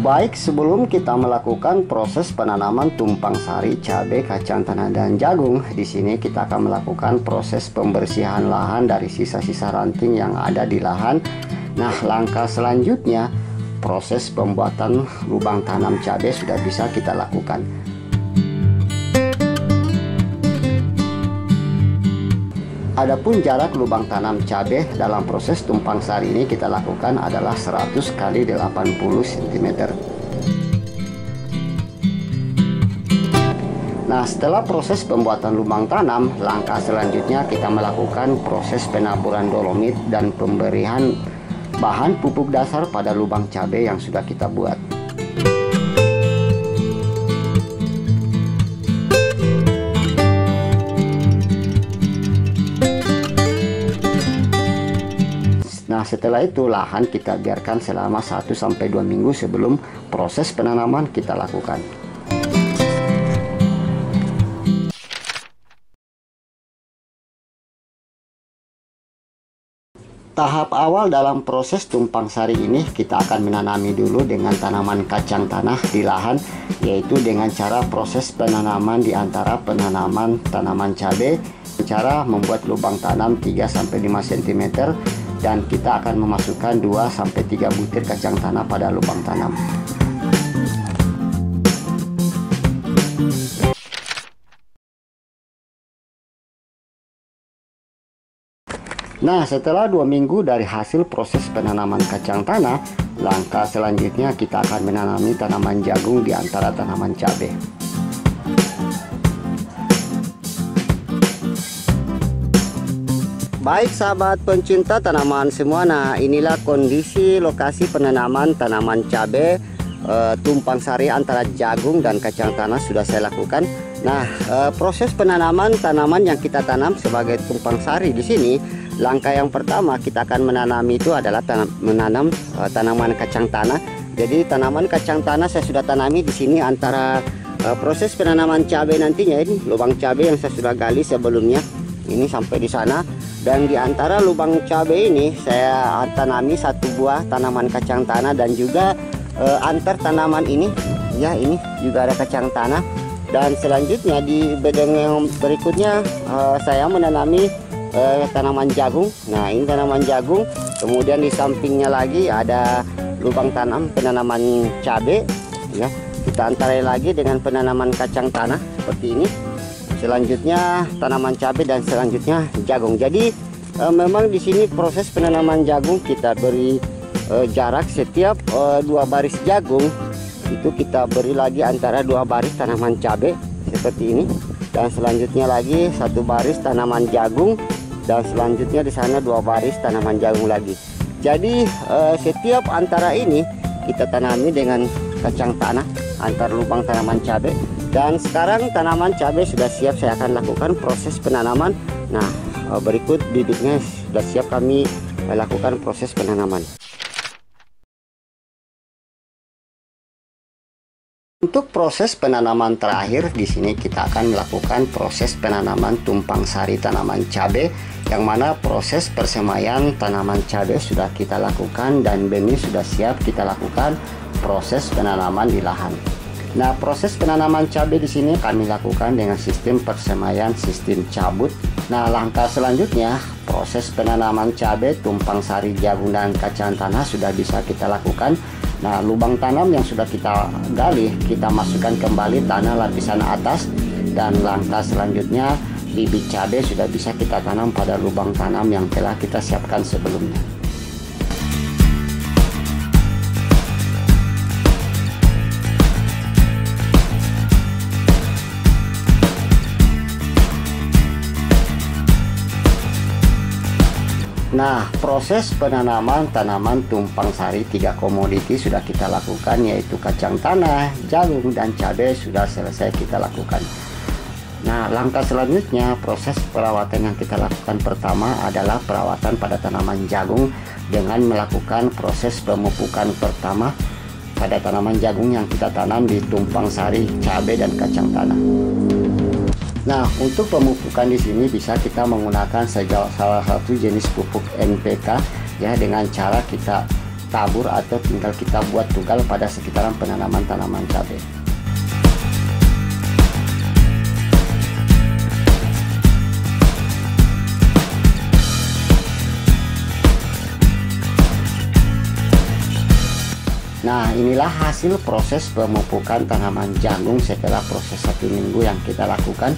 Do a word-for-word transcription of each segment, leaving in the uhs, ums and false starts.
Baik, sebelum kita melakukan proses penanaman tumpang sari, cabai, kacang tanah, dan jagung, di sini kita akan melakukan proses pembersihan lahan dari sisa-sisa ranting yang ada di lahan. Nah, langkah selanjutnya proses pembuatan lubang tanam cabai sudah bisa kita lakukan. Adapun jarak lubang tanam cabai dalam proses tumpang sari ini kita lakukan adalah seratus kali delapan puluh sentimeter. Nah, setelah proses pembuatan lubang tanam, langkah selanjutnya kita melakukan proses penaburan dolomit dan pemberian bahan pupuk dasar pada lubang cabai yang sudah kita buat. Nah, setelah itu lahan kita biarkan selama satu sampai dua minggu sebelum proses penanaman kita lakukan. Tahap awal dalam proses tumpang sari ini kita akan menanami dulu dengan tanaman kacang tanah di lahan, yaitu dengan cara proses penanaman di antara penanaman tanaman cabai, cara membuat lubang tanam tiga sampai lima sentimeter, dan kita akan memasukkan dua sampai tiga butir kacang tanah pada lubang tanam. Nah, setelah dua minggu dari hasil proses penanaman kacang tanah, langkah selanjutnya kita akan menanami tanaman jagung di antara tanaman cabai. Baik sahabat pencinta tanaman semua, nah inilah kondisi lokasi penanaman tanaman cabai e, tumpang sari antara jagung dan kacang tanah sudah saya lakukan. Nah, e, proses penanaman tanaman yang kita tanam sebagai tumpang sari di sini, langkah yang pertama kita akan menanami itu adalah tanam, menanam e, tanaman kacang tanah. Jadi tanaman kacang tanah saya sudah tanami di sini antara e, proses penanaman cabai nantinya, ini lubang cabai yang saya sudah gali sebelumnya. Ini sampai di sana, dan di antara lubang cabai ini saya tanami satu buah tanaman kacang tanah, dan juga e, antar tanaman ini ya, ini juga ada kacang tanah. Dan selanjutnya di bedeng yang berikutnya e, saya menanami e, tanaman jagung. Nah, ini tanaman jagung, kemudian di sampingnya lagi ada lubang tanam penanaman cabai ya, kita antarai lagi dengan penanaman kacang tanah seperti ini. Selanjutnya tanaman cabai, dan selanjutnya jagung. Jadi e, memang di sini proses penanaman jagung kita beri e, jarak setiap e, dua baris jagung itu kita beri lagi antara dua baris tanaman cabai seperti ini, dan selanjutnya lagi satu baris tanaman jagung, dan selanjutnya di sana dua baris tanaman jagung lagi. Jadi e, setiap antara ini kita tanami dengan kacang tanah antar lubang tanaman cabai. Dan sekarang tanaman cabai sudah siap, saya akan lakukan proses penanaman. Nah, berikut bibitnya sudah siap kami lakukan proses penanaman. Untuk proses penanaman terakhir di sini kita akan melakukan proses penanaman tumpang sari tanaman cabai, yang mana proses persemaian tanaman cabai sudah kita lakukan dan benih sudah siap kita lakukan proses penanaman di lahan. Nah, proses penanaman cabai di sini kami lakukan dengan sistem persemaian sistem cabut. Nah, langkah selanjutnya proses penanaman cabai, tumpang sari, jagung, dan kacang tanah sudah bisa kita lakukan. Nah, lubang tanam yang sudah kita gali kita masukkan kembali tanah lapisan atas, dan langkah selanjutnya bibit cabai sudah bisa kita tanam pada lubang tanam yang telah kita siapkan sebelumnya. Nah, proses penanaman tanaman tumpang sari tiga komoditi sudah kita lakukan, yaitu kacang tanah, jagung, dan cabai sudah selesai kita lakukan. Nah, langkah selanjutnya proses perawatan yang kita lakukan pertama adalah perawatan pada tanaman jagung dengan melakukan proses pemupukan pertama pada tanaman jagung yang kita tanam di tumpang sari, cabai, dan kacang tanah. Nah, untuk pemupukan di sini bisa kita menggunakan salah satu jenis pupuk N P K ya, dengan cara kita tabur atau tinggal kita buat tugal pada sekitaran penanaman tanaman cabai. Nah, inilah hasil proses pemupukan tanaman jagung setelah proses satu minggu yang kita lakukan.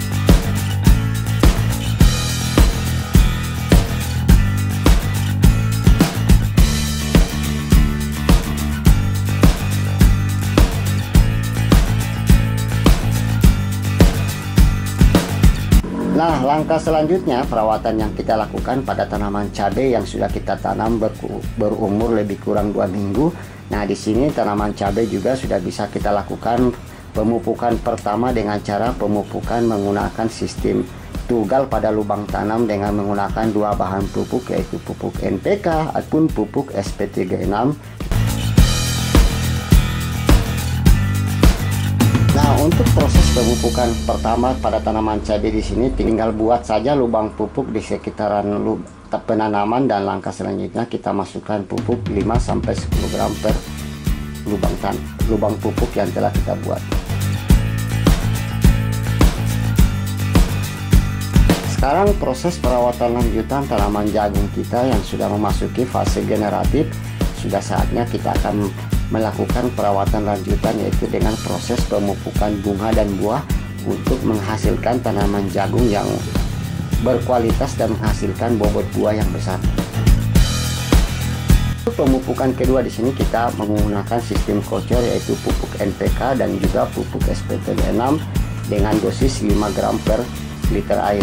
Nah, langkah selanjutnya perawatan yang kita lakukan pada tanaman cabai yang sudah kita tanam ber berumur lebih kurang dua minggu. Nah, di sini tanaman cabai juga sudah bisa kita lakukan pemupukan pertama dengan cara pemupukan menggunakan sistem tugal pada lubang tanam dengan menggunakan dua bahan pupuk, yaitu pupuk N P K ataupun pupuk S P tiga enam. Nah, untuk proses pemupukan pertama pada tanaman cabai di sini tinggal buat saja lubang pupuk di sekitaran lubang penanaman, dan langkah selanjutnya kita masukkan pupuk lima sampai sepuluh gram per lubang tan lubang pupuk yang telah kita buat. Sekarang proses perawatan lanjutan tanaman jagung kita yang sudah memasuki fase generatif, sudah saatnya kita akan melakukan perawatan lanjutan, yaitu dengan proses pemupukan bunga dan buah untuk menghasilkan tanaman jagung yang berkualitas dan menghasilkan bobot buah yang besar. Untuk pemupukan kedua di sini kita menggunakan sistem kocor, yaitu pupuk N P K dan juga pupuk S P tiga enam dengan dosis lima gram per liter air.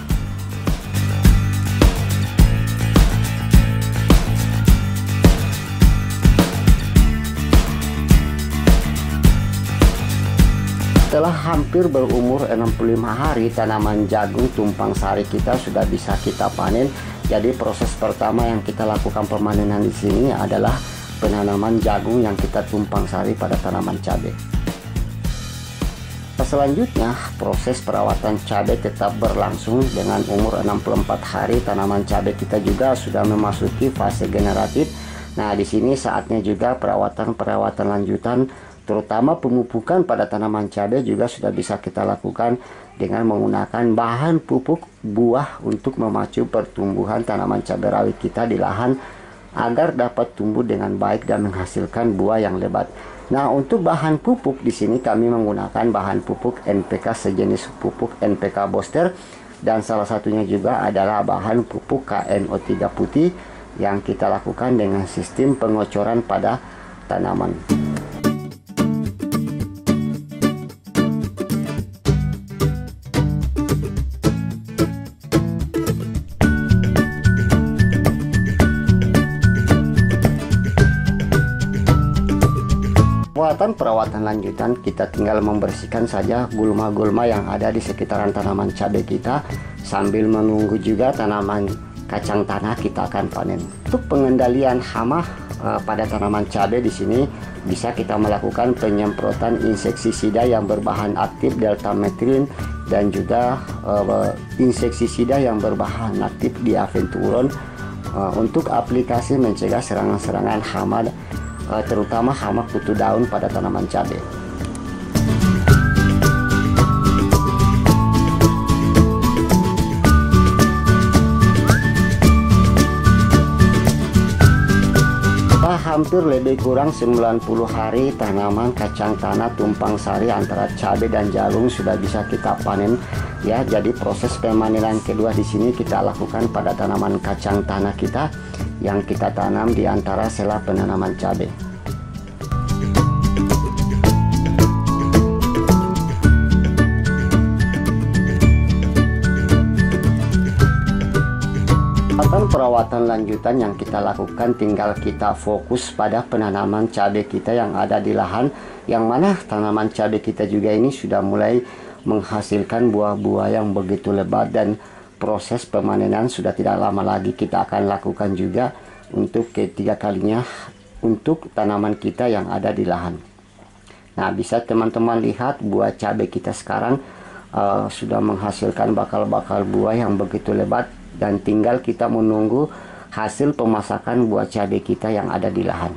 Setelah hampir berumur enam puluh lima hari, tanaman jagung tumpang sari kita sudah bisa kita panen. Jadi proses pertama yang kita lakukan pemanenan di sini adalah penanaman jagung yang kita tumpang sari pada tanaman cabai. Selanjutnya proses perawatan cabai tetap berlangsung. Dengan umur enam puluh empat hari tanaman cabai kita juga sudah memasuki fase generatif. Nah, di sini saatnya juga perawatan-perawatan lanjutan, terutama pemupukan pada tanaman cabai juga sudah bisa kita lakukan dengan menggunakan bahan pupuk buah untuk memacu pertumbuhan tanaman cabai rawit kita di lahan agar dapat tumbuh dengan baik dan menghasilkan buah yang lebat. Nah, untuk bahan pupuk di sini kami menggunakan bahan pupuk N P K sejenis pupuk N P K booster, dan salah satunya juga adalah bahan pupuk K N O tiga putih yang kita lakukan dengan sistem pengocoran pada tanaman. Perawatan lanjutan kita tinggal membersihkan saja gulma-gulma yang ada di sekitaran tanaman cabai kita sambil menunggu juga tanaman kacang tanah kita akan panen. Untuk pengendalian hama uh, pada tanaman cabai di sini bisa kita melakukan penyemprotan insektisida yang berbahan aktif deltametrin dan juga uh, insektisida yang berbahan aktif diaventuron uh, untuk aplikasi mencegah serangan-serangan hama, terutama hama kutu daun pada tanaman cabai. Hampir lebih kurang sembilan puluh hari tanaman kacang tanah tumpang sari antara cabai dan jagung sudah bisa kita panen ya. Jadi proses pemanenan kedua di sini kita lakukan pada tanaman kacang tanah kita yang kita tanam di antara sela penanaman cabai. Perawatan lanjutan yang kita lakukan tinggal kita fokus pada penanaman cabai kita yang ada di lahan, yang mana tanaman cabai kita juga ini sudah mulai menghasilkan buah-buah yang begitu lebat, dan proses pemanenan sudah tidak lama lagi kita akan lakukan juga untuk ketiga kalinya untuk tanaman kita yang ada di lahan. Nah, bisa teman-teman lihat buah cabai kita sekarang uh, sudah menghasilkan bakal-bakal buah yang begitu lebat, dan tinggal kita menunggu hasil pemasakan buah cabai kita yang ada di lahan.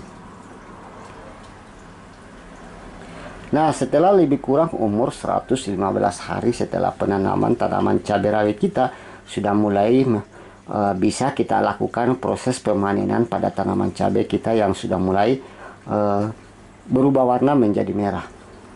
Nah, setelah lebih kurang umur seratus lima belas hari setelah penanaman tanaman cabai rawit kita, sudah mulai uh, bisa kita lakukan proses pemanenan pada tanaman cabai kita yang sudah mulai uh, berubah warna menjadi merah.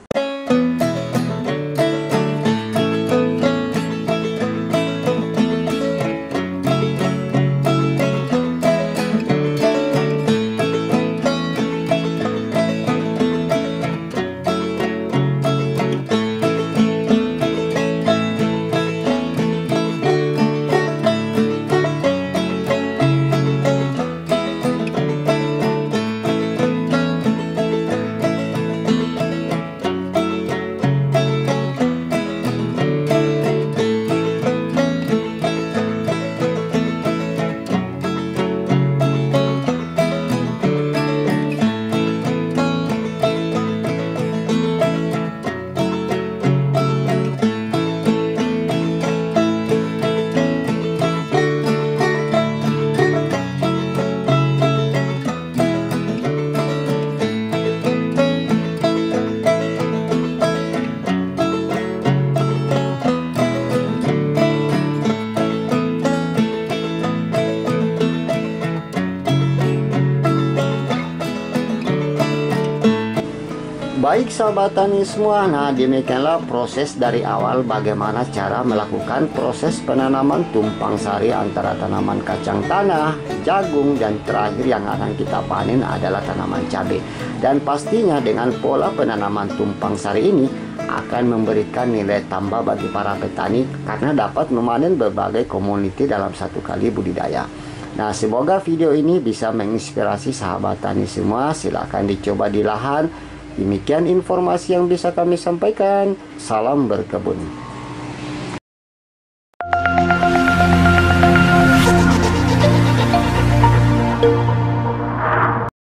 Baik sahabat tani semua, nah demikianlah proses dari awal bagaimana cara melakukan proses penanaman tumpang sari antara tanaman kacang tanah, jagung, dan terakhir yang akan kita panen adalah tanaman cabai. Dan pastinya dengan pola penanaman tumpang sari ini akan memberikan nilai tambah bagi para petani karena dapat memanen berbagai komoditi dalam satu kali budidaya. Nah, semoga video ini bisa menginspirasi sahabat tani semua. Silakan dicoba di lahan. Demikian informasi yang bisa kami sampaikan. Salam berkebun.